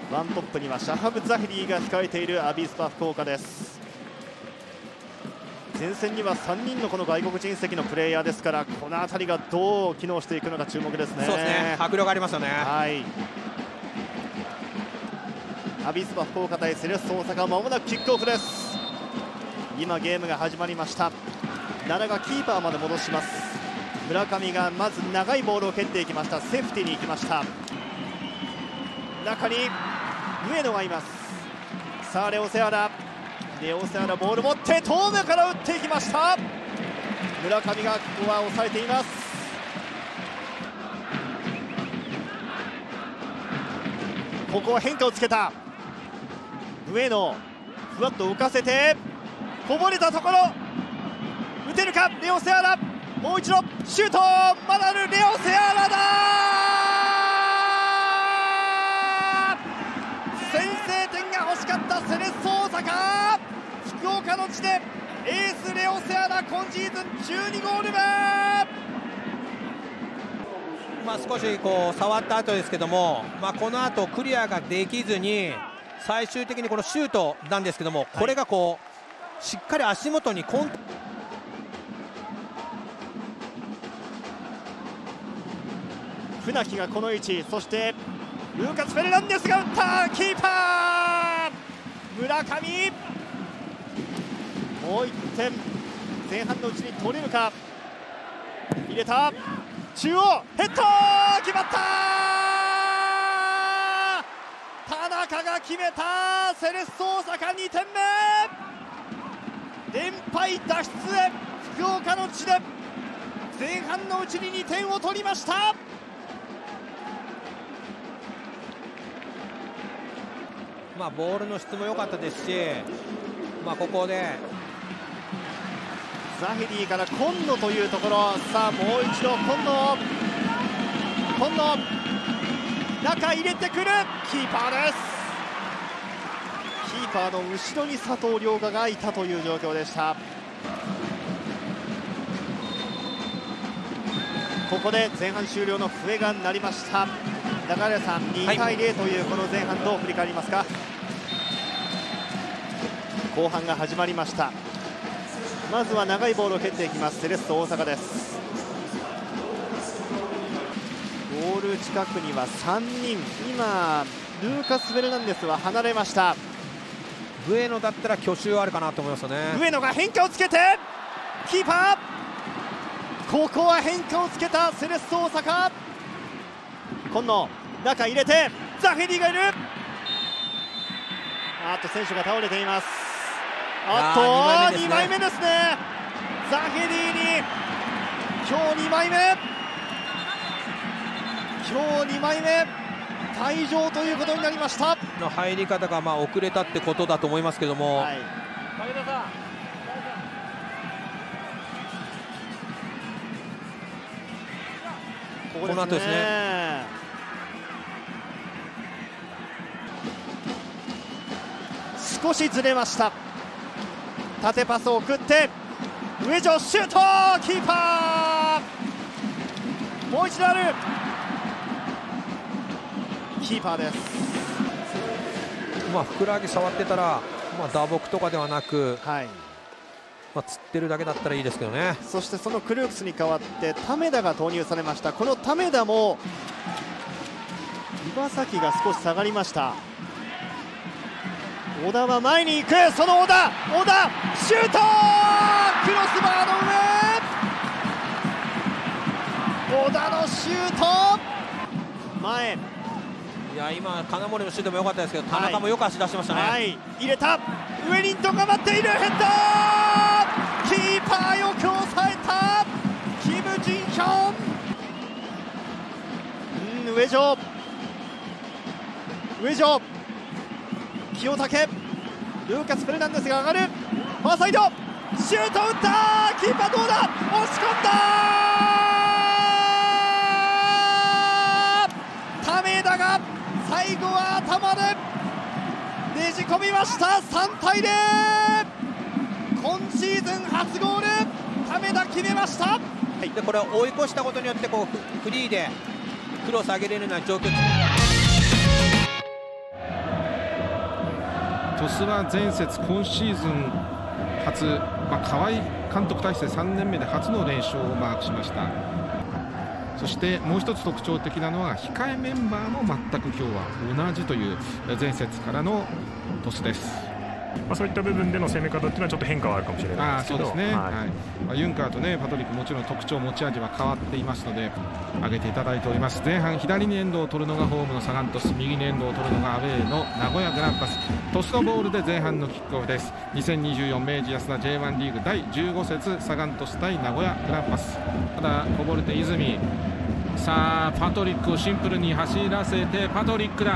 ワントップにはシャハブ・ザヒリーが控えているアビスパ福岡です。前線には3人のこの外国人籍のプレイヤーですから、この辺りがどう機能していくのか注目ですね。 そうですね、迫力ありますよね。 はい、アビスパ福岡対セレッソ大阪、まもなくキックオフです。今ゲームが始まりました。奈良がキーパーまで戻します。村上がまず長いボールを蹴っていきました。セーフティーに行きました。中に上野がいます。さあレオセアラボール持って遠目から打っていきました。村上がここは抑えています。ここは変化をつけた上野、ふわっと浮かせてこぼれたところ打てるか。レオセアラ、もう一度シュート、まだある。レオセアラだ。先制点が欲しかったセレッソ大阪、福岡の地でエースレオセアラ今シーズン12ゴール目。 少しこう触った後ですけども、この後クリアができずに最終的にこのシュートなんですけども、これがこうしっかり足元に船木がこの位置、そしてルーカス・フェルナンデスが打った。キーパー村上、もう1点前半のうちに取れるか。入れた、中央ヘッド決まった。田中が決めた。セレッソ大阪2点目、連敗脱出へ福岡の地で前半のうちに2点を取りました。 ボールの質も良かったですし、ここでザヘリーから今野というところ。さあもう一度今野中入れてくる。キーパーです。キーパーの後ろに佐藤涼香がいたという状況でした。ここで前半終了の笛が鳴りました。中根さん、2対0というこの前半どう振り返りますか。後半が始まりました。まずは長いボールを蹴っていきますセレッソ大阪です。ゴール近くには3人、今ルーカス・フェルナンデスは離れました。 上野だったら去就あるかなと思いますよね。 上野が変化をつけてキーパー、ここは変化をつけたセレッソ大阪。今野中入れてザヘリーがいる。選手が倒れています。2枚目ですね。ザヘリーに今日2枚目退場ということになりました。 の入り方が遅れたってことだと思いますけども、この後ですね。 少しずれました。縦パスを送って上条シュート、キーパーもう一度ある。キーパーです。 ふくらはぎ触ってたら、打撲とかではなく、つってるだけだったらいいですけどね。 そしてそのクルークスに代わってタメダが投入されました。このタメダも岩崎が少し下がりました。小田は前に行く。その小田シュート、クロスバーの上、小田のシュート前。 今金森のシュートも良かったですけど、田中もよく足出してましたね。 入れた。ウェリントンが待っている。ヘッド、キーパーよく抑えたキム・ジンヒョン。上条清武、ルーカス・フェルナンデスが上がる。ファーサイドシュート打った。キーパーどうだ、押し込んだ。タメダが最後は頭でねじ込みました。3対0、今シーズン初ゴール、タメダ決めました。 でこれを追い越したことによってフリーでクロス上げれるような状況。 鳥栖は前節今シーズン初、河合監督体制3年目で初の連勝をマークしました。そしてもう一つ特徴的なのは控えメンバーも全く今日は同じという前節からの鳥栖です。 そういった部分での攻め方っていうのはちょっと変化はあるかもしれないですけど、 そうですね、ユンカーと、パトリックもちろん特徴持ち味は変わっていますので挙げていただいております。前半左にエンドを取るのがホームのサガン鳥栖、右にエンドを取るのがアウェーの名古屋グランパス。鳥栖のボールで前半のキックオフです。2024明治安田 J1 リーグ第15節サガン鳥栖対名古屋グランパス。ただこぼれて泉、さあパトリックをシンプルに走らせて、パトリック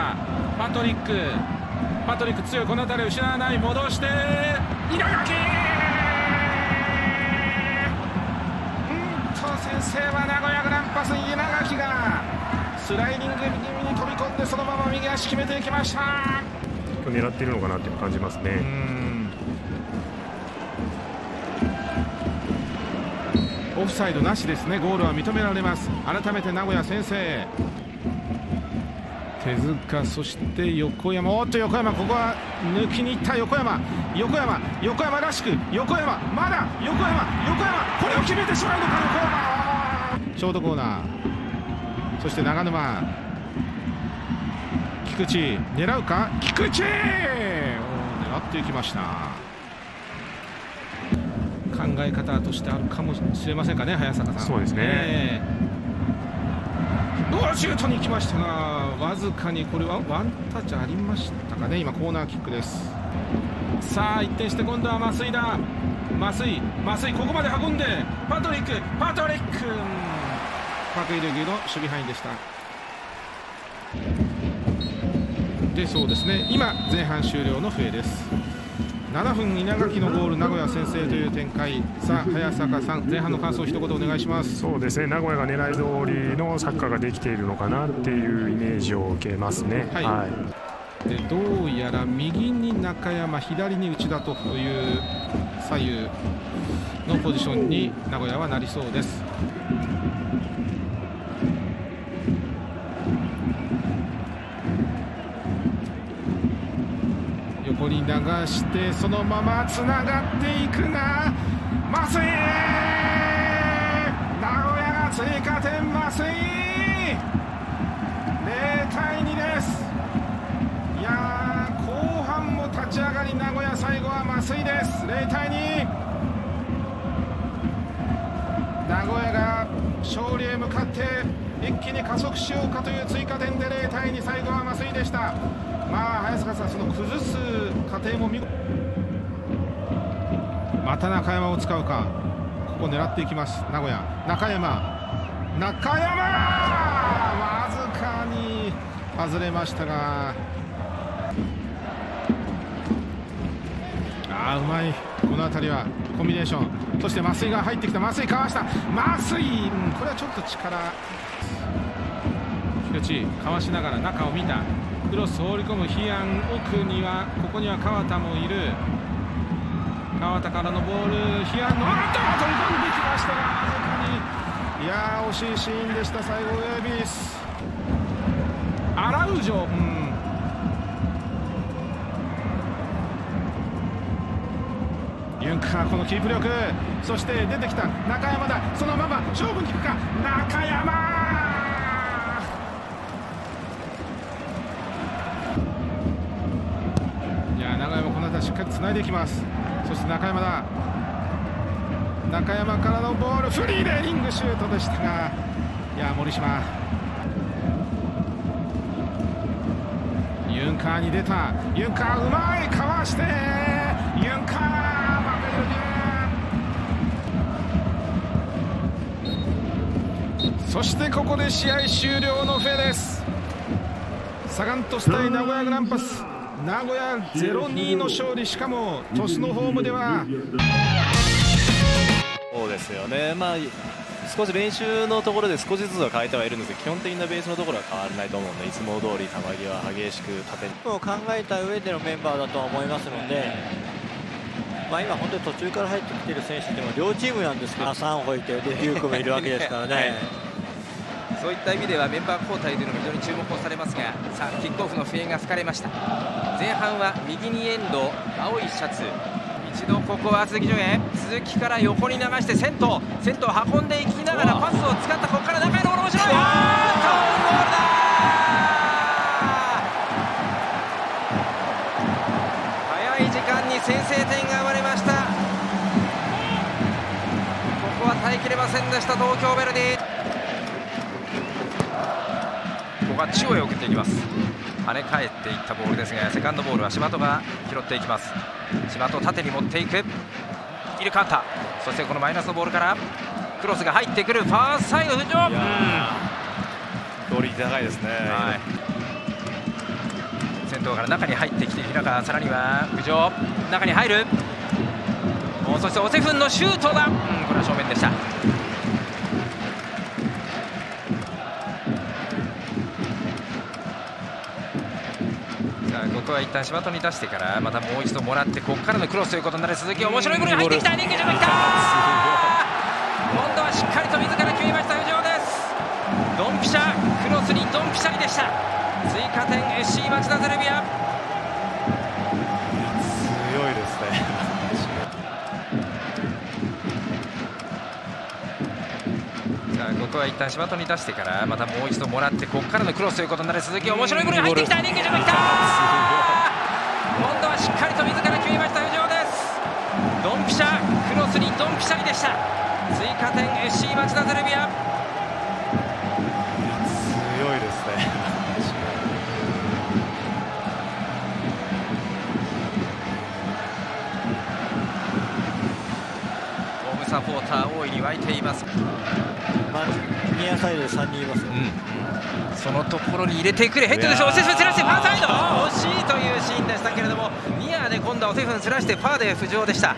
強い、この辺り失わない、戻して稲垣、先制は名古屋グランパス。稲垣がスライディング気味に飛び込んでそのまま右足決めていきました。 狙っているのかなっていう感じますね。 オフサイドなしですね。ゴールは認められます。改めて名古屋先制。手塚、そして横山、横山、ここは抜きにいった横山らしく、横山、これを決めてしまうのか、横山、ショートコーナー、そして長沼、菊池、狙うか、菊池、狙っていきました。考え方としてあるかもしれませんかね、早坂さん。 そうですね。 シュートに行きましたが、わずかにこれはワンタッチありましたかね。今コーナーキックです。さあ一転して今度は増井だ。増井ここまで運んでパトリックパク・イルギュの守備範囲でした。で、そうですね、今前半終了の笛です。7分稲垣のゴール、名古屋先制という展開。さあ早坂さん、前半の感想を一言お願いします。 そうですね、名古屋が狙い通りのサッカーができているのかなっていうイメージを受けますね。 でどうやら右に中山、左に内田という左右のポジションに名古屋はなりそうです。横に流してそのままつながっていくが、増井、名古屋が追加点、増井0対2です。いやー、後半も立ち上がり名古屋、最後は増井です。0対2、名古屋が勝利へ向かって一気に加速しようかという追加点で0対2、最後は増井でした。早坂さん、その崩す過程も見事。また中山を使うか、ここ狙っていきます名古屋。中山、わずかに外れましたが、うまい、この辺りはコンビネーション。そして増井が入ってきた、増井かわした、増井、これはちょっと力、菊池かわしながら中を見た、クロス放り込む比安、奥にはここには川田もいる。川田からのボール、比安の飛び込んできましたが、わずかに、いやー、惜しいシーンでした。最後ウェービス、アラウジョ、ユンカー、このキープ力、そして出てきた中山だ、そのまま勝負に行くか、中山、しっかりつないでいきます。そして中山だ、中山からのボール、フリーでリングシュートでしたが、森島、ユンカーに出た、ユンカーうまい、かわしてユンカー、そしてここで試合終了のフェです。サガン鳥栖対名古屋グランパス、名古屋 0-2 の勝利、しかも鳥栖のホームでは。 そうですよね、少し練習のところで少しずつは変えてはいるんですが、基本的なベースのところは変わらないと思うので、いつも通り球際激しく縦に考えた上でのメンバーだとは思いますので、今本当に途中から入ってきている選手でも両チームなんですけど、3歩いてデュークもいるわけですからね。 そういった意味ではメンバー交代というのも非常に注目をされますが、さあキックオフの笛が吹かれました。前半は右に遠藤、青いシャツ、一度ここは鈴木純也、鈴木から横に流して先頭運んでいきながらパスを使った、ここから中への面白い、ゴールだ。早い時間に先制点が生まれました。ここは耐えきれませんでした東京ヴェルディ。ここは中央へ送っていきます。跳ね返っていったボールですが、セカンドボールは島戸が拾っていきます。島戸縦に持っていく、イルカンタ、そしてこのマイナスのボールからクロスが入ってくる、ファーサイド浮上、 クオリティ高いですね。 はい、先頭から中に入ってきて平川、さらには浮上、中に入る、そしてオセフンのシュートだ、これは正面でした。ここは一旦柴戸に出してからまたもう一度もらって、ここからのクロスということになる。鈴木、面白いボールが入ってきた、人気じゃなくて、今度はしっかりと自ら決めました。浮上です。ドンピシャ、クロスにドンピシャリでした。追加点 FC 町田ゼルビア、 強いですね。 さあここは一旦柴戸に出してからまたもう一度もらって、ここからのクロスということになる。鈴木、面白いボールが入ってきた、人気じゃなくて、今度はしっかりと自ら決めました。浮上です。ドンピシャ、クロスにドンピシャリでした。追加点 FC 町田ゼルビア、 強いですね。 ホームサポーター大いに沸いています。 ニアサイドで3人いますよ、 そのところに入れてくる、ヘッドでしょ、オセフンすらしてファーサイド、惜しいというシーンでしたけれども、ニアで今度はオセフンすらしてファーで浮上でした。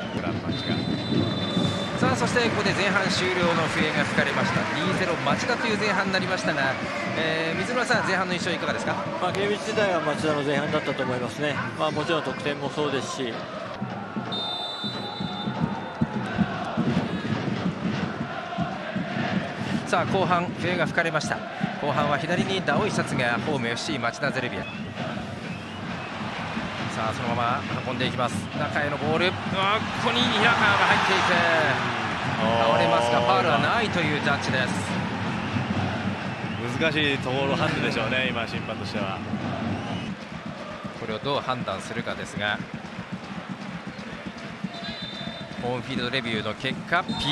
さあそしてここで前半終了の笛が吹かれました。 2-0 町田という前半になりましたが、水村さん、前半の印象いかがですか？ ゲーム自体は町田の前半だったと思いますね。もちろん得点もそうですし、 さあ後半笛が吹かれました。後半は左に青いシャツがホーム FC 町田ゼルビア。さあそのまま運んでいきます。中へのボール、ここに平川が入っていく、倒れますがファウルはないというジャッジです。 難しいところハンドでしょうね、今審判としては。 これをどう判断するかですが、ホームフィールドレビューの結果 PK です。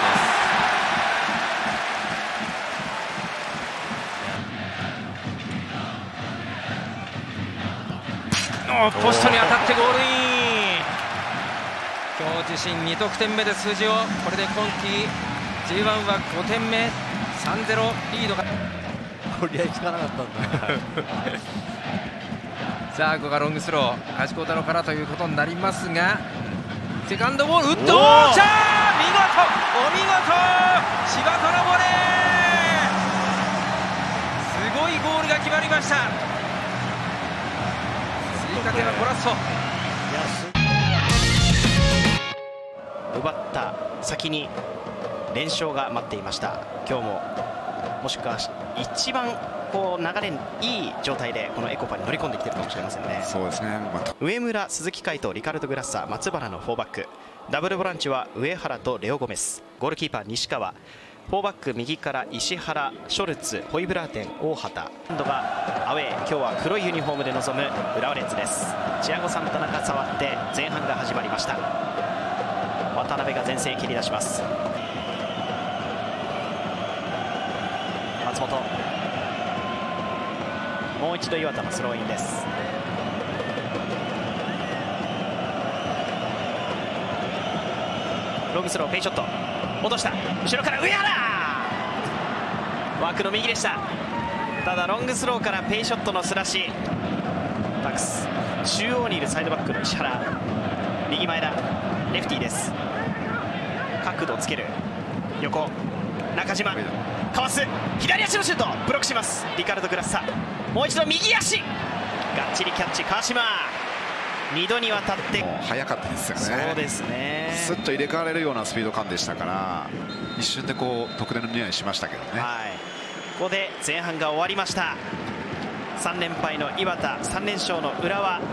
ポストに当たってゴールイン。今日自身2得点目です、藤尾。これで今季 J1 は5点目、3-0 リードが折り合いつかなかったんださあここがロングスロー、橋幸太郎からということになりますが、セカンドボール、打っておー、見事、お見事、柴戸のボレー、すごいゴールが決まりました。追加点はゴラッソ。 奪った先に連勝が待っていました。今日ももしくは一番こう流れいい状態でこのエコパに乗り込んできてるかもしれませんね。 そうですね、 上村、鈴木海斗、リカルド・グラッサー、松原の4バック、ダブルボランチは上原とレオ・ゴメス、ゴールキーパー西川、4バック右から石原、ショルツ、ホイブラーテン、大畑。今度がアウェー、今日は黒いユニフォームで臨む浦和レッズです。チアゴ・サンタナが触って前半が始まりました。渡辺が前線へ切り出します。松本、もう一度岩田のスローインです。ロングスロー、ペイショット落とした、後ろから上原、枠の右でした。ただロングスローからペイショットのすらし、バックス中央にいるサイドバックの石原、右前だ、レフティーです。角度をつける、横、中島かわす、左足のシュート、ブロックします。リカルド・グラッサ、もう一度右足、がっちりキャッチ、川島、2度にわたって速かったですよね。 そうですね、 スッと入れ替われるようなスピード感でしたから、一瞬でこう得点の匂いしましたけどね。 はい、 こで前半が終わりました。3連敗の磐田、3連勝の浦和。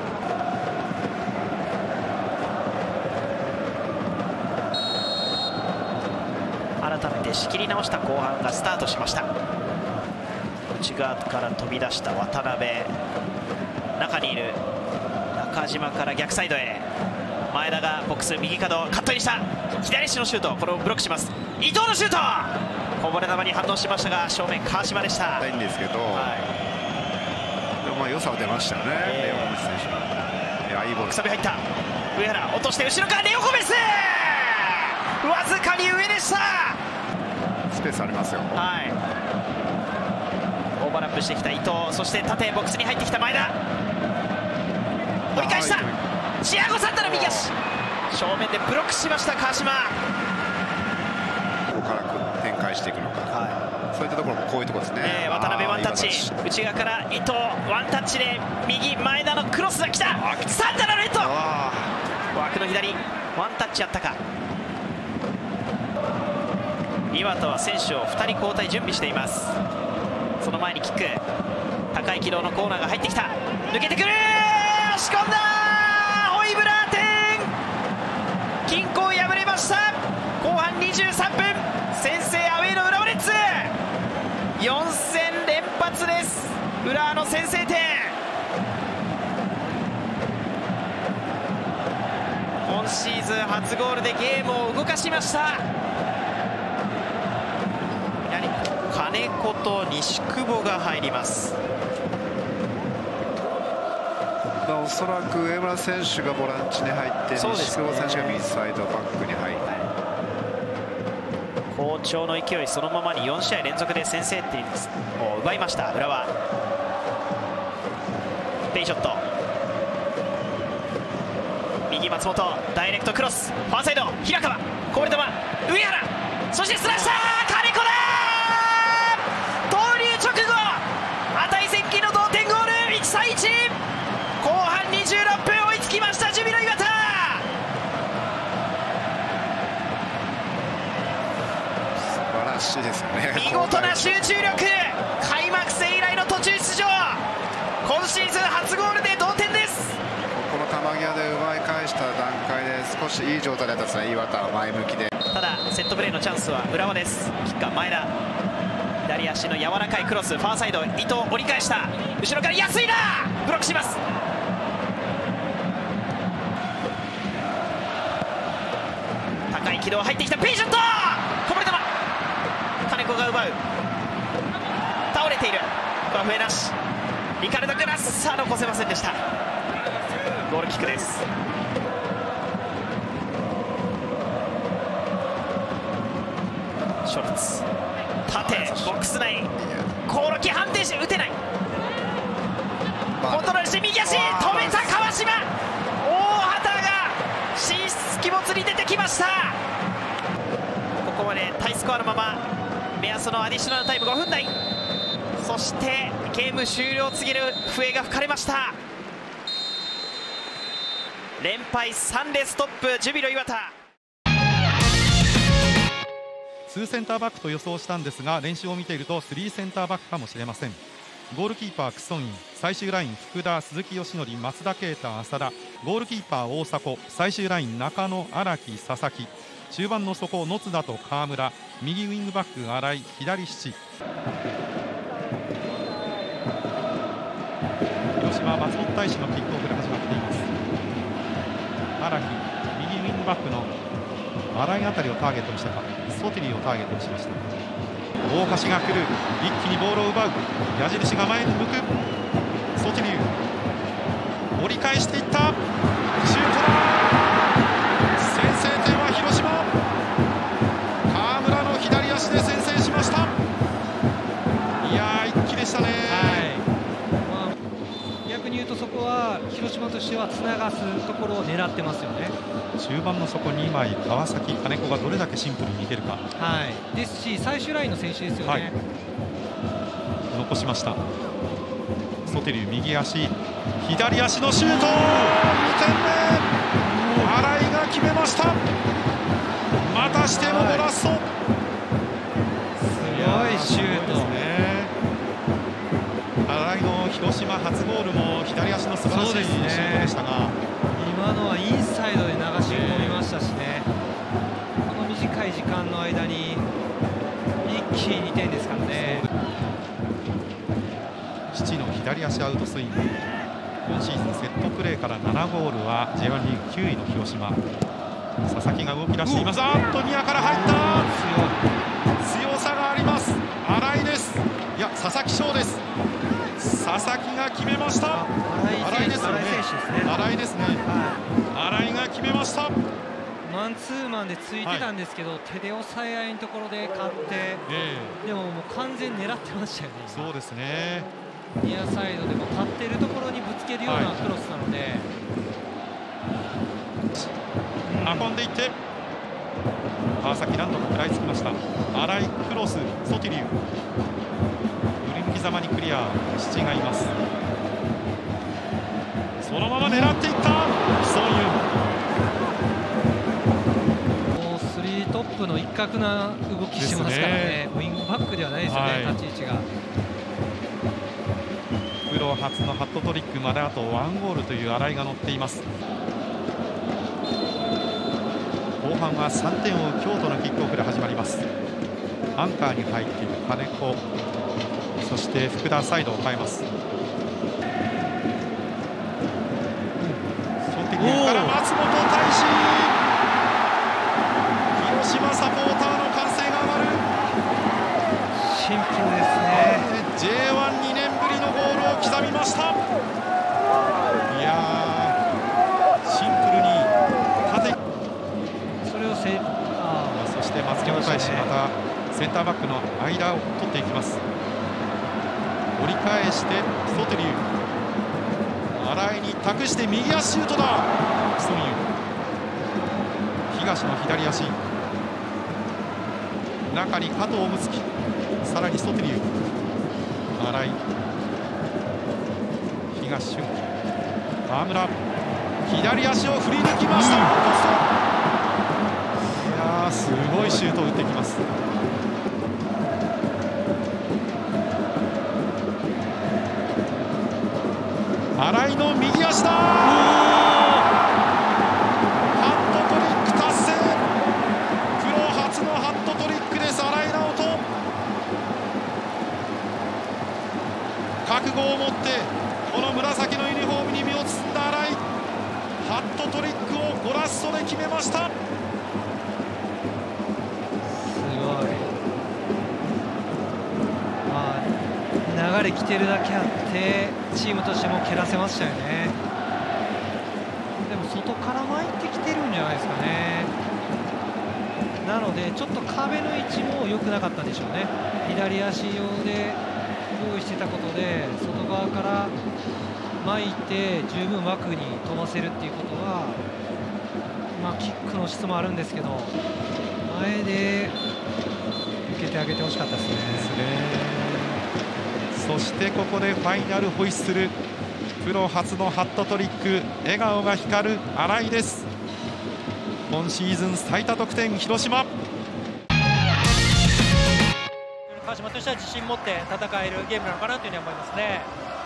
改めて仕切り直した後半がスタートしました。内側から飛び出した渡辺、中にいる中島から逆サイドへ、前田がボックス右角カットインした、左足のシュート、これをブロックします。伊藤のシュート、こぼれ球に反応しましたが正面川島でした。 ないんですけど、でもまあ良さは出ましたよね、レオゴメス選手。いや、いいボール。 くさび入った、上原落として後ろからレオゴメス、わずかに上でした。 スペースありますよ。 はい、オーバーラップしてきた伊藤、そして縦ボックスに入ってきた前田、折り返した、チアゴサンタの右足、正面でブロックしました川島。 ここから展開していくのか、そういったところもこういうところですね。 渡辺ワンタッチ、内側から伊藤ワンタッチで右、前田のクロスが来た、サンタのレッド、枠の左、ワンタッチあったか。磐田は選手を2人交代準備しています。その前にキック、高い軌道のコーナーが入ってきた、抜けてくる、押し込んだ、ホイブラーテン、均衡破れました。後半23分、先制アウェーの浦和レッズ、4戦連発です。浦和の先制点、今シーズン初ゴールでゲームを動かしました。金子と西久保が入ります。 おそらく上村選手がボランチに入って、西久保選手が右サイドバックに入って、 好調の勢いそのままに4試合連続で先制点を奪いました浦和。ペイショット、右松本、ダイレクトクロス、ファーサイド平川、こぼれ球上原、そしてスラッシャー金子だ、直後、値千金の同点ゴール、1対1、後半26分追いつきました、ジュビロ磐田。 素晴らしいですよね、 見事な集中力、開幕戦以来の途中出場、今シーズン初ゴールで同点です。 この球際で奪い返した段階で少しいい状態だったですね、磐田は前向きで。 ただセットプレーのチャンスは浦和です。キッカー前田、左足の柔らかいクロス、ファーサイド伊藤折り返した、後ろから安井だ、ブロックします。高い軌道入ってきた、ペイショット、こぼれ球金子が奪う、倒れている、バフエなし、リカルド・グラッサー残せませんでした。ゴールキックです。ショルツ、縦ボックス内、コオロキ判定して打てない、コントロールして右足止めた川島、大畑が進出鬼没に出てきました。ここまでタイスコアのまま、目安のアディショナルタイム5分台、そしてゲーム終了を告げる笛が吹かれました。連敗3でストップ、ジュビロ磐田。 2センターバックと予想したんですが、練習を見ていると3センターバックかもしれません。ゴールキーパークソンイン、最終ライン福田、鈴木義則、松田啓太、浅田、ゴールキーパー大迫、最終ライン中野、荒木、佐々木、中盤の底野津田と川村、右ウィングバック新井、左七、広島松本大使のキックオフで始まっています。荒木、右ウィングバックの新井あたりをターゲットにしたか、ソティリーをターゲットにしました。大橋が来る、一気にボールを奪う、矢印が前に向く、ソティリー折り返していった、シュートだ、先制点は広島、川村の左足で先制しました。いやー、一気でしたね。 逆に言うと、そこは広島としてはつながすところを狙ってますよね。 中盤の底2枚、川崎、金子がどれだけシンプルにいけるか、 ですし、最終ラインの選手ですよね。 残しました。ソテリュー右足、左足のシュート、2点目、新井が決めました。またしてもゴラッソ、 すごいシュートですね。 広島初ゴールも左足の素晴らしいシュートでしたが、 今のはインサイドで流し込みましたしね、この短い時間の間に一気に2点ですからね。 父の左足アウトスイング、今シーズンセットプレーから7ゴールは J1 リーグ9位の広島。佐々木が動き出しています。あっとニアから入った、強さがあります。新井です。いや佐々木翔です。佐々木が決めました。新井ですよね。新井ですね。新井が決めました。 マンツーマンでついてたんですけど、手で押さえ合いのところで勝って、でももう完全に狙ってましたよね。 そうですね。 ニアサイドでも立っているところにぶつけるようなクロスなので、 運んでいって川崎何度も食らいつきました。新井クロス、ソティリュー振り向きざまにクリア、七がいます。そのまま狙っていったソンユン、もうスリートップの一角な動きしてますからね。ウィングバックではないですよね、立ち位置が。 プロ初のハットトリックまであと1ゴールという新井が乗っています。後半は3点を追う京都のキックオフで始まります。アンカーに入っている金子、そして福田、サイドを変えます。ソティリューから松本大志、広島サポーターの歓声が上がる。 シンプルですね。 J12 年ぶりのゴールを刻みました。いやー、シンプルに縦、そして松木大志、またセンターバックの間を取っていきます。折り返してソテリュー、新井に託して右足シュートだ。ソンユン、東の左足、中に加藤睦月、さらにソテリュー、新井、東俊樹、河村、左足を振り抜きました。すごいシュートを打ってきます。新井の右足だ。ハットトリック達成。プロ初のハットトリックです。新井直人、覚悟を持ってこの紫のユニフォームに身を包んだ新井、ハットトリックをゴラッソで決めました。 流れ来てるだけあってチームとしても蹴らせましたよね。でも外から巻いてきてるんじゃないですかね。なのでちょっと壁の位置も良くなかったでしょうね。左足用で用意してたことで外側から巻いて十分枠に飛ばせるっていうことは、まあ、キックの質もあるんですけど前で受けてあげてほしかったですね。 そしてここでファイナルホイッスル、プロ初のハットトリック、笑顔が光る新井です。今シーズン最多得点、広島。 川島としては自信持って戦えるゲームなのかなというふうに思いますね。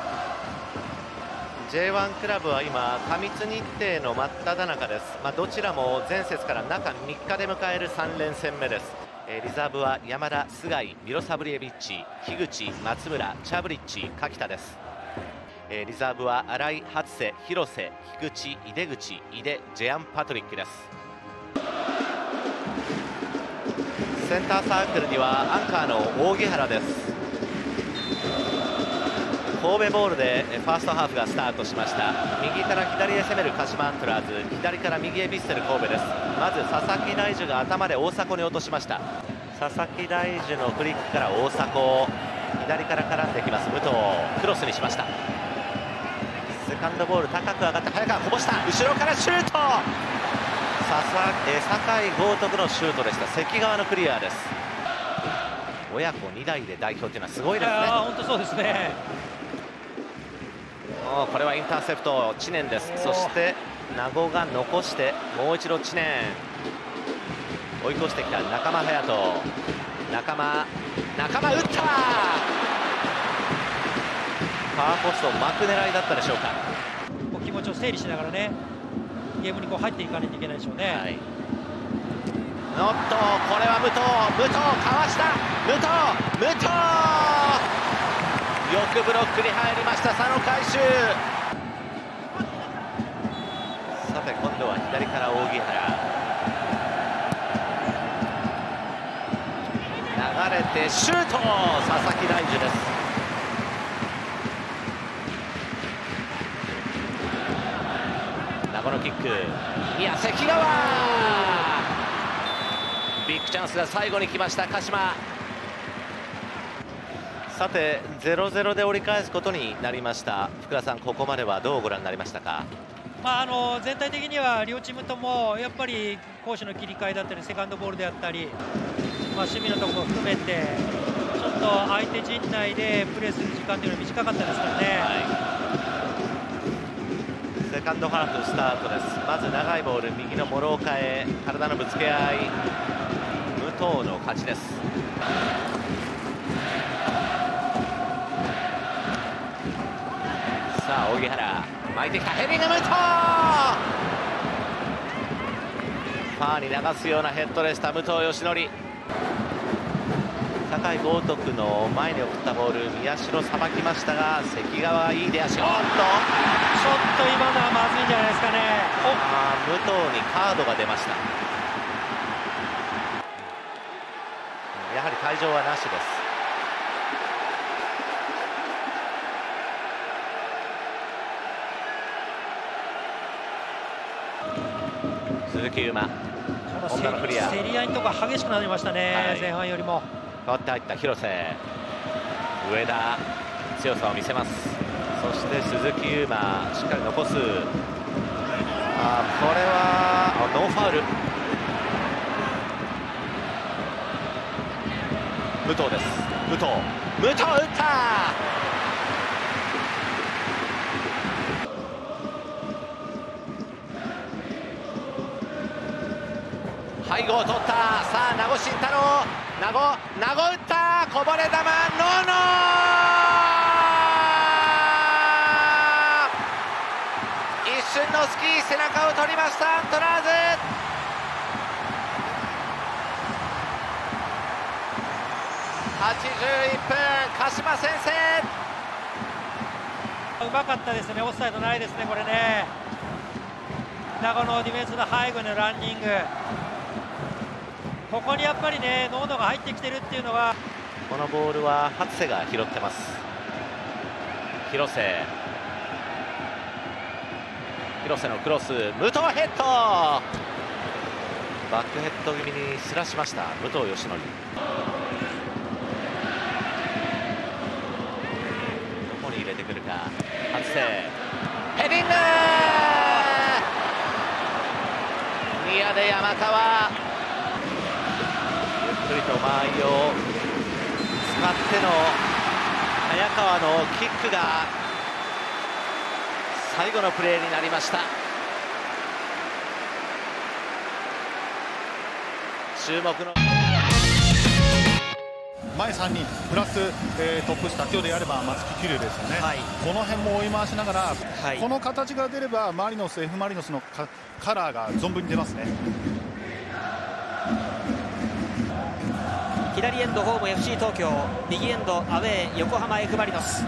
J1 クラブは今過密日程の真っ只中です。どちらも前節から中3日で迎える3連戦目です。リザーブは山田、須貝、ミロサブリエビッチ、樋口、松村、チャブリッチ、柿田です。リザーブは新井、初瀬、広瀬、樋口、井出口、井出、ジェアン・パトリックです。センターサークルにはアンカーの扇原です。神戸ボールでファーストハーフがスタートしました。右から左へ攻める鹿島アントラーズ、左から右へヴィッセル神戸です。まず佐々木大樹が頭で大迫に落としました。佐々木大樹のフリックから大迫、左から絡んできます武藤、クロスにしました。セカンドボール高く上がって早川こぼした、後ろからシュート、酒井豪徳のシュートでした。関川のクリアです。親子2代で代表というのはすごいですね。 本当そうですね。 これはインターセプト、知念です。そして名護が残してもう一度知念、追い越してきた中間隼人、中間打った、 ファーポストを巻く狙いだったでしょうか。 こう気持ちを整理しながらねゲームにこう入っていかないといけないでしょうね。 はい、おっとこれは武藤かわした。武藤よくブロックに入りました。佐野回収。さて今度は左から扇原流れてシュート。佐々木大樹です。名護のキック。いや関川ビッグチャンスが最後に来ました鹿島。さて 0-0 で折り返すことになりました。福田さん、ここまではどうご覧になりましたか。 全体的には両チームともやっぱり攻守の切り替えだったりセカンドボールであったり、守備のところも含めてちょっと相手陣内でプレーする時間というのは短かったですからね。 セカンドハーフスタートです。まず長いボール右の諸岡へ体のぶつけ合い、武藤の勝ちです。さあ荻原巻いてきたヘディング。武藤ファーに流すようなヘッドでした。武藤嘉則。酒井豪徳の前に送ったボール宮代さばきましたが関川いい出足。ちょっと今のはまずいんじゃないですかね。 武藤にカードが出ました。やはり退場はなしです。鈴木優馬、女のクリア。 競り合いのところ激しくなりましたね、 はい、 前半よりも。 変わって入った広瀬、上田強さを見せます。そして鈴木優馬しっかり残す。これはノーファウル。武藤です。武藤打った。背後を取った。さあ名護慎太郎、名護打った。こぼれ球ノー一瞬のスキー、背中を取りましたアントラーズ。81分鹿島先制。 うまかったですね。オフサイドないですねこれね。名護のディフェンスの背後のランニング、ここにやっぱりねノーノが入ってきてるっていうのが。 このボールは初瀬が拾ってます。広瀬のクロス、武藤ヘッド。バックヘッド気味にすらしました武藤嘉則。どこに入れてくるか。初瀬ヘディング。ニアで山川ゆっくりと間合いを使っての早川のキックが最後のプレーになりました。注目の前3人プラス、トップ下、今日でやれば松木玖生ですよね、はい、この辺も追い回しながら、はい、この形が出ればマリノス F マリノスのカラーが存分に出ますね。 左エンドホーム FC 東京、右エンドアウェー横浜 F マリノス。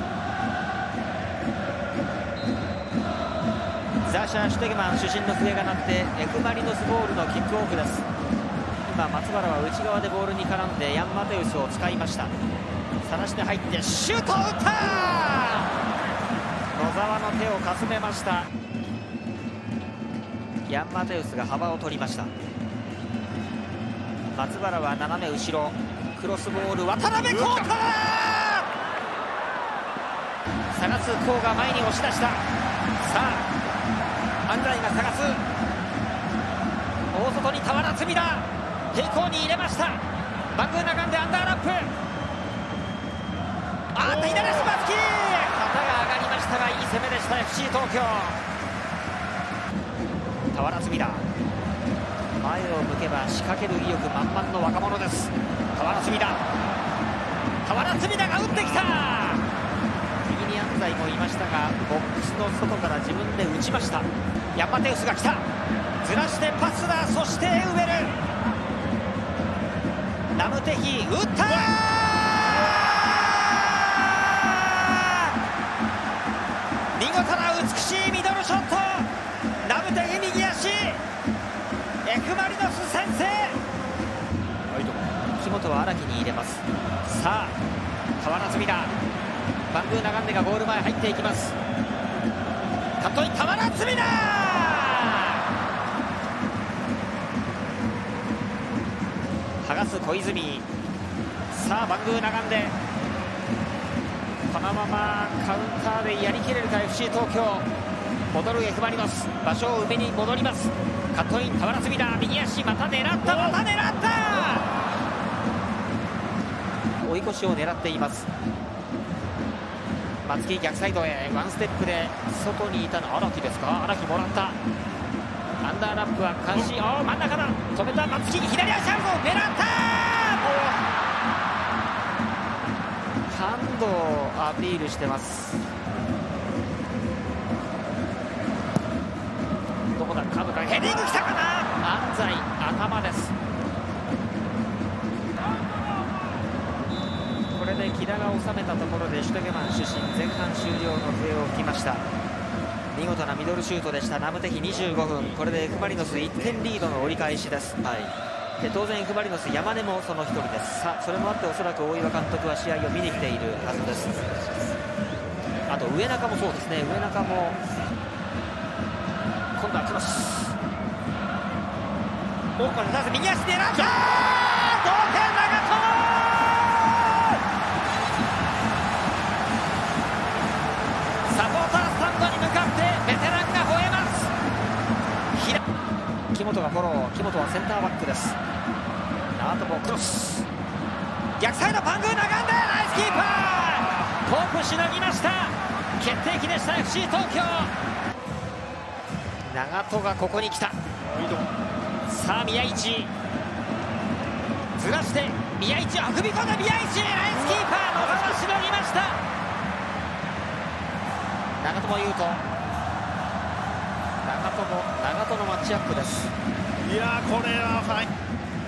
ザーシャー・シュテゲマン主審の笛が鳴って F マリノスボールのキックオフです。今松原は内側でボールに絡んでヤン・マテウスを使いました。探して入ってシュートを打った。野沢の手をかすめました。ヤン・マテウスが幅を取りました。松原は斜め後ろ、クロスボール渡辺康太。探す甲が前に押し出した。さあ安西が探す。大外に俵積田、平行に入れました。バングーナガンでアンダーラップ。左足松木、肩が上がりましたがいい攻めでした FC 東京。俵積田、前を向けば仕掛ける意欲満々の若者です。俵積田が打ってきた。右にアン在もいましたがボックスの外から自分で打ちました。ヤンマテウスが来た、ずらしてパスだ、そしてウェル、ナムテヒ打った、見事な美しいミドルショット、ナムテヒ右足、F・マリノス先制。木本は荒木に入れます。さあ河原澄だ、バングーナガンデがゴール前入っていきます。カットイン河原澄だ、剥がす小泉。さあバングーナガンデ、このままカウンターでやりきれるか FC 東京。戻る F・マリノス、場所を埋めに戻ります。カットイン河原澄だ、右足また狙った、また狙った、追い越しを狙っています。松木逆サイドへワンステップで外にいたの荒木ですか。荒木もらった、アンダーラップは監視、真ん中だ、止めた松木、左足あるぞ、狙った、ハンドをアピールしてます。どこだ、カーブからヘディング来たかな、安西頭です。これで木田が収めたところでシュテゲマン出身、前半終了の笛を吹きました。見事なミドルシュートでした。ナムテヒ25分、これでF・マリノス1点リードの折り返しです。で当然F・マリノス山根もその一人です。さあそれもあっておそらく大岩監督は試合を見に来ているはずです。あと上中もそうですね、上中も今度はクロス、オープンで右足で狙った、同点長友、サポータースタンドに向かってベテランが吠えます。木本がフォロー、木本はセンターバックです。あともクロス、逆サイドバングーナガンデ、ナイスキーパー、コープしのぎました。決定機でした FC 東京。長戸がここに来た。さあ宮市ずらして、宮市運び込んだ、宮市ナイスキーパー、野沢しのぎました。長友佑都、長友のマッチアップです。 いやこれはファイン。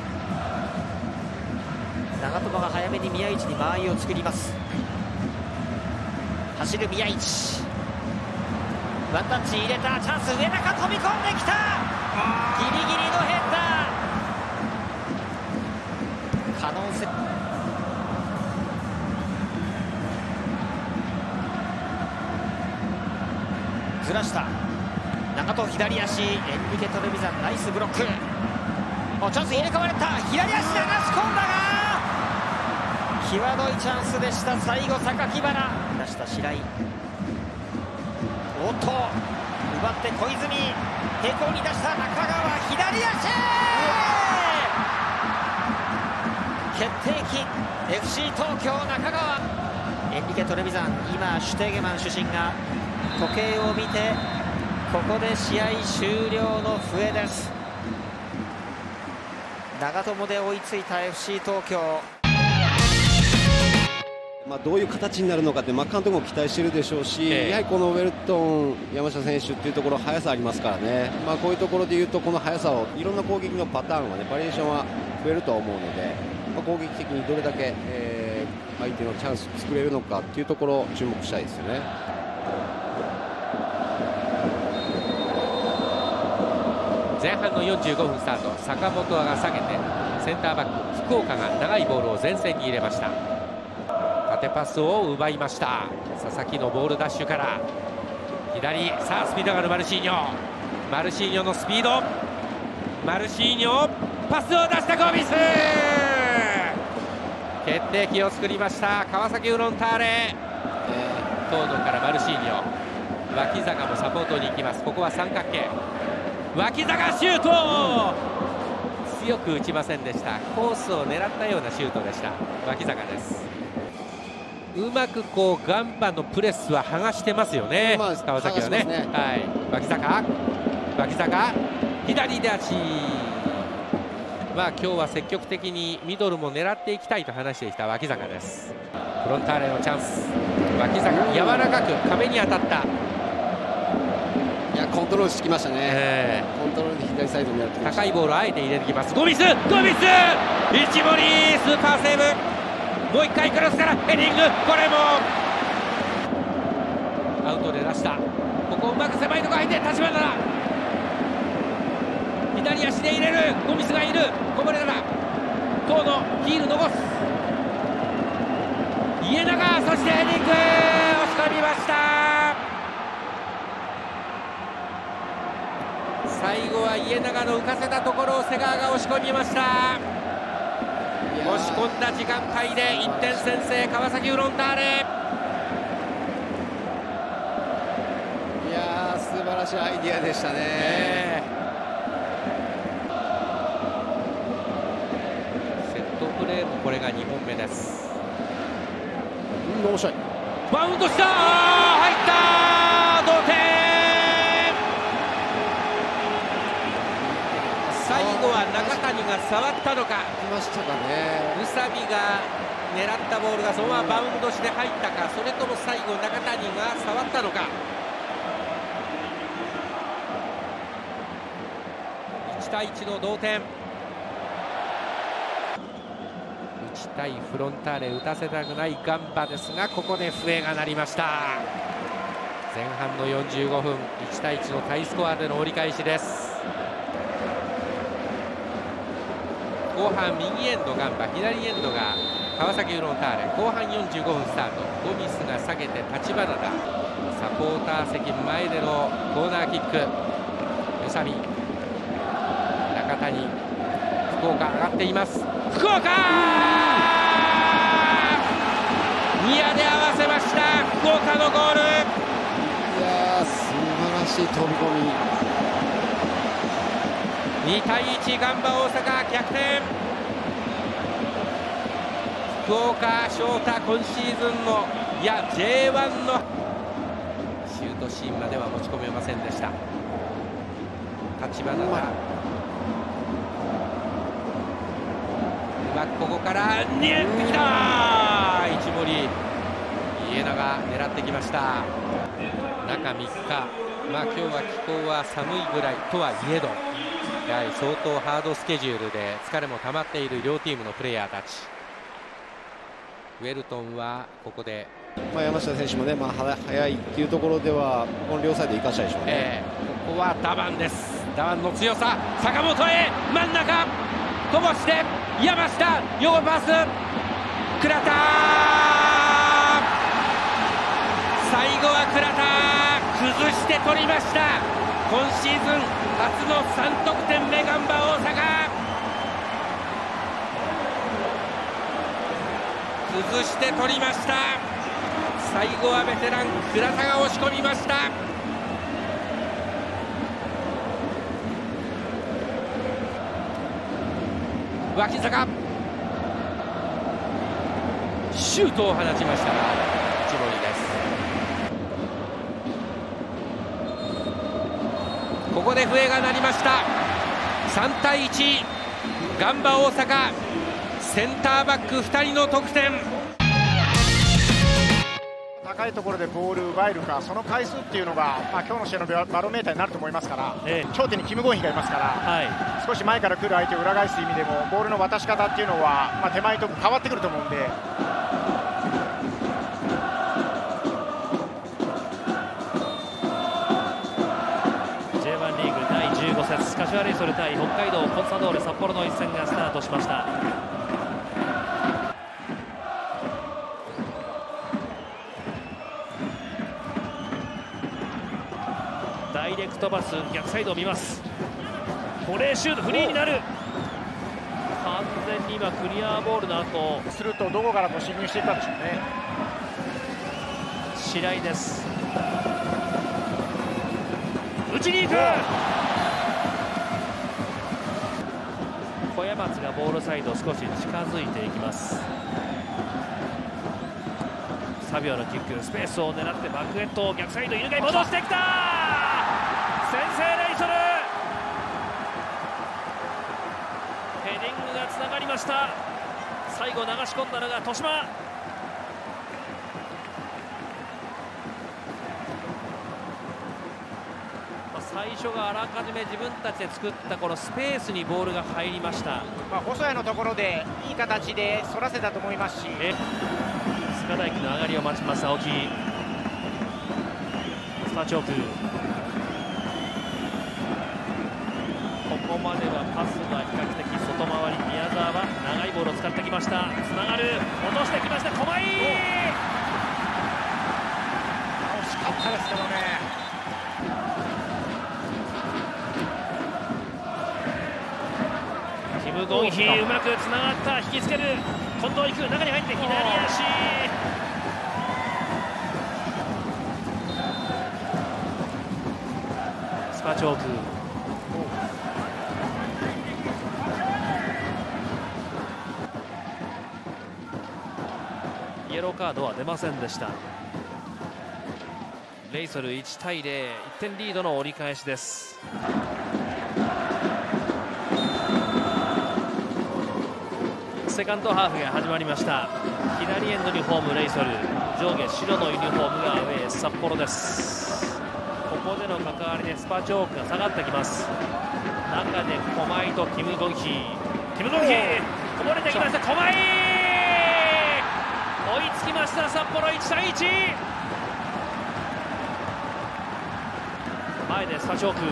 長友が早めに宮市に間合いを作ります。走る宮市、ワンタッチ入れた、チャンス、上中飛び込んできた、ギリギリのヘッダー、可能性ずらした、長戸左足、エンリケ・トレビザンナイスブロック、チャンス入れ替われた、左足流し込んだが際どいチャンスでした。最後榊原出した白井、おっと奪って小泉、平行に出した中川、左足決定機 FC 東京中川、エンリケ・トレビザン、今シュテーゲマン主審が時計を見てここで試合終了の笛です。長友で追いついた FC 東京。 どういう形になるのかって監督も期待しているでしょうし、やはりこのウェルトン、山下選手っていうところ速さありますからね、こういうところでいうとこの速さをいろんな攻撃のパターンはね、バリエーションは増えるとは思うので、攻撃的にどれだけ、相手のチャンス作れるのかっていうところを注目したいですよね。 前半の45分スタート、坂本が下げてセンターバック福岡が長いボールを前線に入れました。縦パスを奪いました。佐々木のボールダッシュから左、さあスピードがあるマルシーニョ、マルシーニョのスピード、マルシーニョパスを出したゴミス、決定機を作りました川崎フロンターレ。東野からマルシーニョ、脇坂もサポートに行きます。ここは三角形、脇坂シュート、強く打ちませんでした。コースを狙ったようなシュートでした。脇坂です。うまくガンバのプレスは剥がしてますよね、川崎はね。はい、脇坂左で足、今日は積極的にミドルも狙っていきたいと話していた脇坂です。フロンターレのチャンス、 脇坂柔らかく壁に当たった。 いやコントロールしてきましたね、コントロールで左サイドにやってきました。 高いボールをあえて入れてきます。ゴミス一森スーパーセーブ。もう一回クロスからヘディング、これもアウトで出した。ここうまく狭いところ入って立花だ。左足で入れる。ゴミスがいる。こぼれたら遠野ヒール残す。家長、そしてヘディング、押し込みました。最後は家長の浮かせたところを瀬川が押し込みました。押し込んだ時間帯で1点先制、川崎フロンターレ。 いやー素晴らしいアイディアでしたね、 セットプレーもこれが2本目です。 面白いバウンドした、入った、同点。最後は中谷が触ったのか、 来ましたかね。 宇佐美が狙ったボールがそのままバウンドして入ったか、それとも最後中谷が触ったのか。1対1の同点。打ちたいフロンターレ、打たせたくないガンバですが、ここで笛が鳴りました。前半の45分、1対1のタイスコアでの折り返しです。後半右エンドガンバ、左エンドが川崎フロンターレ。後半45分スタート。ゴミスが下げて立花だ。サポーター席前でのコーナーキック。宇佐美、中谷、福岡上がっています。福岡ニアで合わせました。福岡のゴール。 いやー素晴らしい飛び込み。 2対1、ガンバ大阪逆転。福岡翔太、今シーズンのJ1 のシュートシーンまでは持ち込めませんでした。立花がうまくここからニエってきた。一森、家長狙ってきました。中3日、今日は気候は寒いぐらいとはいえど、やはり相当ハードスケジュールで疲れも溜まっている両チームのプレーヤーたち。ウェルトンはここで、 山下選手もね、速いっていうところではこの両サイド生かしたでしょうね、 ここはダバンです。ダバンの強さ、坂本へ真ん中こぼして山下、横パス、倉田、最後は倉田崩して取りました。今シーズン初の3得点目、ガンバ大阪。崩して取りました。最後はベテラン倉田が押し込みました。脇坂、シュートを放ちましたが一森です。ここで笛が鳴りました。3対1、ガンバ大阪、センターバック2人の得点。 高いところでボールを奪えるか、その回数っていうのが、今日の試合のバロメーターになると思いますから、頂点にキム・ゴンヒがいますから、少し前から来る相手を裏返す意味でもボールの渡し方っていうのは、手前と変わってくると思うんで。 J1 リーグ第15節、柏レイソル対北海道コンサドーレ札幌の一戦がスタートしました。ダイレクトパス、逆サイドを見ます。ボレーシュート、フリーになる。完全に今クリアボールの後するとどこから進入していったんでしょうね。 白井です。打ちに行く。小山津がボールサイド少し近づいていきます。サビオのキック、スペースを狙ってバックヘッド、逆サイド犬飼戻してきた。先制レイソル。ヘディングがつながりました。最後流し込んだのが豊島。 最初があらかじめ自分たちで作ったこのスペースにボールが入りました。 細谷のところでいい形で反らせたと思いますし、 菅大輝の上がりを待ちます青木。スパチョーク、ここまではパスが比較的外回り。宮澤は長いボールを使ってきました。つながる、落としてきました。駒井、 惜しかったですけどね。 キム・ゴンヒ、うまくつながった。引きつける、近藤行く、中に入って左足。スパチョーク、イエローカードは出ませんでした。レイソル1対0、1点リードの折り返しです。セカンドハーフが始まりました。左エンドにホームレイソル、上下白のユニフォームがアウェー札幌です。ここでの関わりでスパチョークが下がってきます。中で駒井とキム・ゴンヒ、キム・ゴンヒこぼれてきました。駒井追いつきました。札幌1対1。前でスパチョーク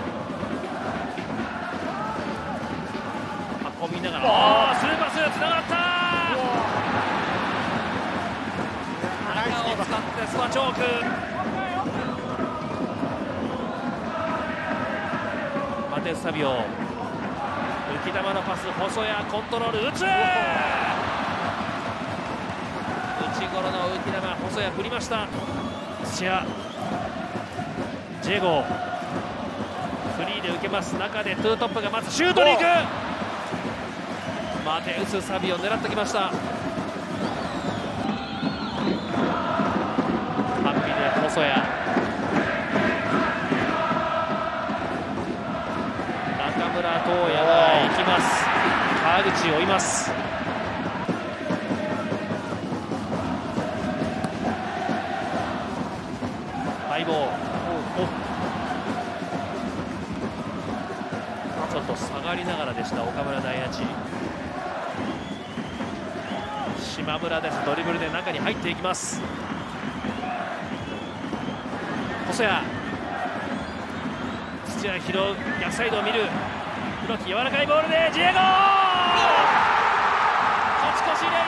運びながら、スルーパスつながった。中を使ってスパチョーク、マテウス・サビオ、浮き球のパス、細谷コントロール、打つ、内頃の浮き球、細谷振りました。土屋、ジェゴフリーで受けます。中でトゥートップが待つ、シュートに行く。マテウス・サビオ狙ってきました。ハッピーで細谷、中村斗也が行きます。川口を追います。相棒、ちょっと下がりながらでした。岡村大八、島村です。ドリブルで中に入っていきます。細谷、土屋拾う、逆サイドを見る、黒木、柔らかいボールでジエゴ、勝ち越しレイソル。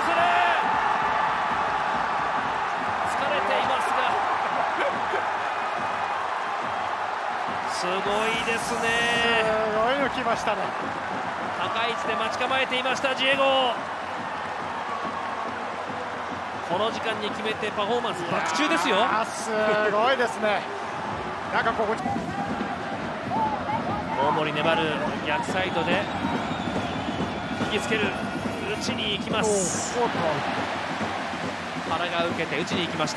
疲れていますがすごいですね。 すごいの来ましたね。 高い位置で待ち構えていましたジエゴ。この時間に決めてパフォーマンスバック中ですよ。 すごいですね。なんかここ大森粘る、逆サイドで引きつける、打ちに行きます。原が受けて打ちに行きました。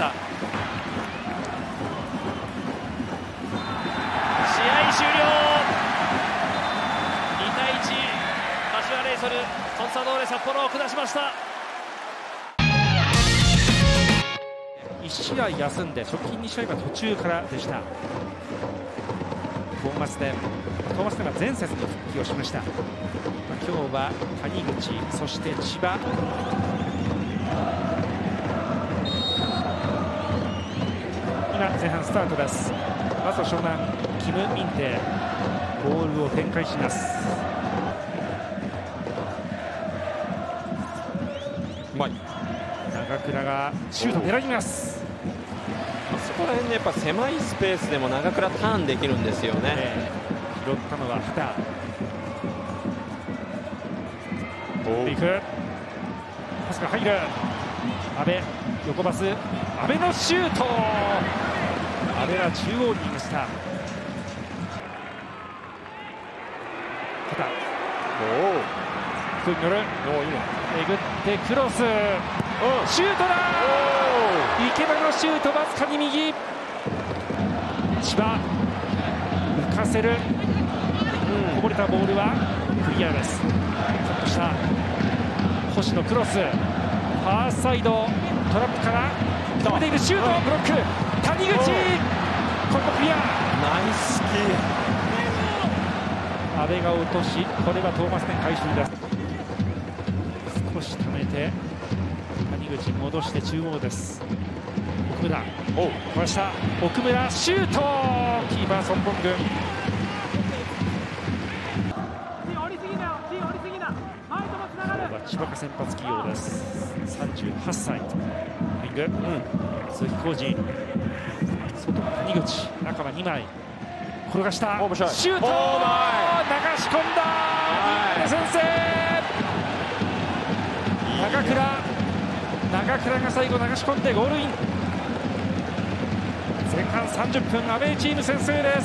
試合終了、2対1、柏レイソルコンサドーレ札幌を下しました。1試合休んで直近2試合は途中からでした。トーマステンは前節に復帰をしました。今日は谷口、そして千葉、今前半スタートです。まずは湘南、キム・ミンテ、ボールを展開します。 うまい。 長倉がシュート狙います。 そこら辺でやっぱ狭いスペースでも長倉ターンできるんですよね。 拾ったのは畑。行く。パスが入る。阿部、横パス。阿部のシュート。阿部は中央にいました。畑。に乗る。えぐってクロス。シュートだ。池田のシュート、わずかに右。千葉浮かせる、こぼれたボールはクリアです。ちょっとした星のクロス、ファーサイドトラップから止めている、シュート、ブロック、谷口、これもクリア。 ナイスキー。 阿部が落とし、これはトーマス点回収です。少し溜めて谷口戻して中央です。奥村壊した、奥村シュート、キーパーソンボング。千葉が先発起用です。38歳。ウィング、鈴木浩二、外谷口、中は2枚転がした、シュート、流し込んだ、先制。長倉が最後流し込んでゴールイン。前半30分、アウェーチーム先制です。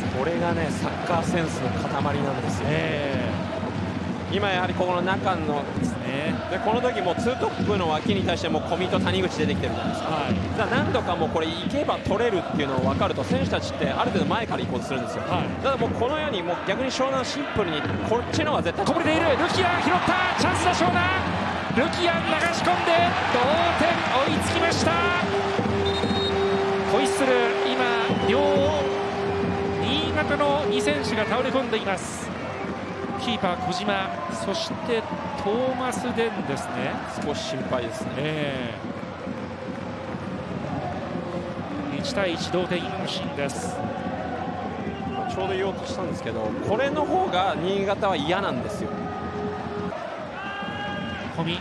これがね、サッカーセンスの塊なんですよ、今やはりここの中のですね、でこの時もツートップの脇に対しても小見と谷口出てきてるじゃないですか、だから何度かもうこれ行けば取れるっていうのを分かると、選手たちってある程度前から行こうとするんですよ、ただもうこのようにもう逆に湘南シンプルにこっちの方が絶対こぼれている。ルキアン拾った、チャンスだ湘南。ルキアン流し込んで同点、追いつきました。ホイッスル、今両新潟の2選手が倒れ込んでいます。キーパー小島、そしてトーマス・デンですね。 少し心配ですね。 1対1同点、今のシーンです。 ちょうど言おうとしたんですけど、これの方が新潟は嫌なんですよ。 小見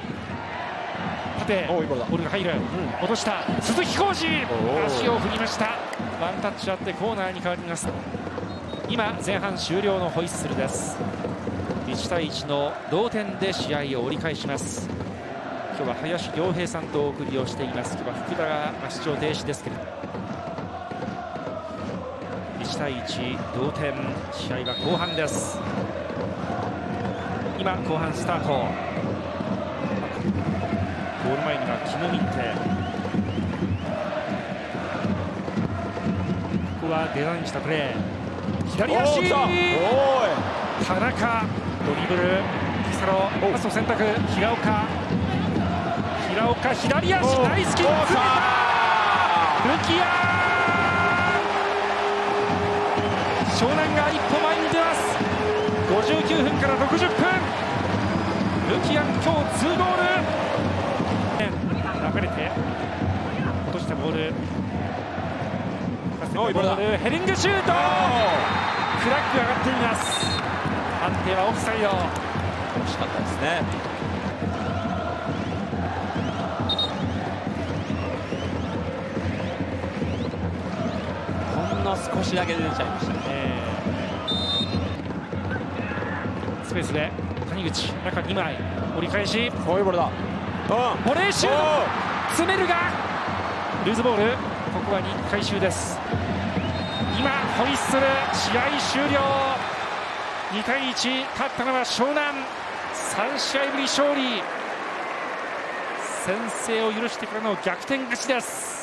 縦、ボールが入る、落とした鈴木浩二、足を振りました。ワンタッチあってコーナーに変わります。今前半終了のホイッスルです。1対1の同点で試合を折り返します。今日は林良平さんとお送りをしています。今日は福田が出場停止ですけれども、1対1同点、試合は後半です。今後半スタート。ゴール前にはキム・ミンテ、ここはデザインしたプレー、左足、田中、ドリブル、ピサロ、パスを選択、平岡、左足、ナイスキック、ルキアン、湘南が一歩前に出ます。59分から60分、ルキアン、今日2ゴール。流れて落としたボール、ヘディングシュート、フラッグ上がっています。判定はオフサイド。 惜しかったですね。ほんの少しだけ出ちゃいましたね。 スペースで谷口、中2枚折り返し、 そういうボールだ。 ボレーシュート、詰めるがルーズボール。ここは回収です。今ホイッスル、試合終了。2対1、勝ったのは湘南。3試合ぶり勝利、先制を許してからの逆転勝ちです。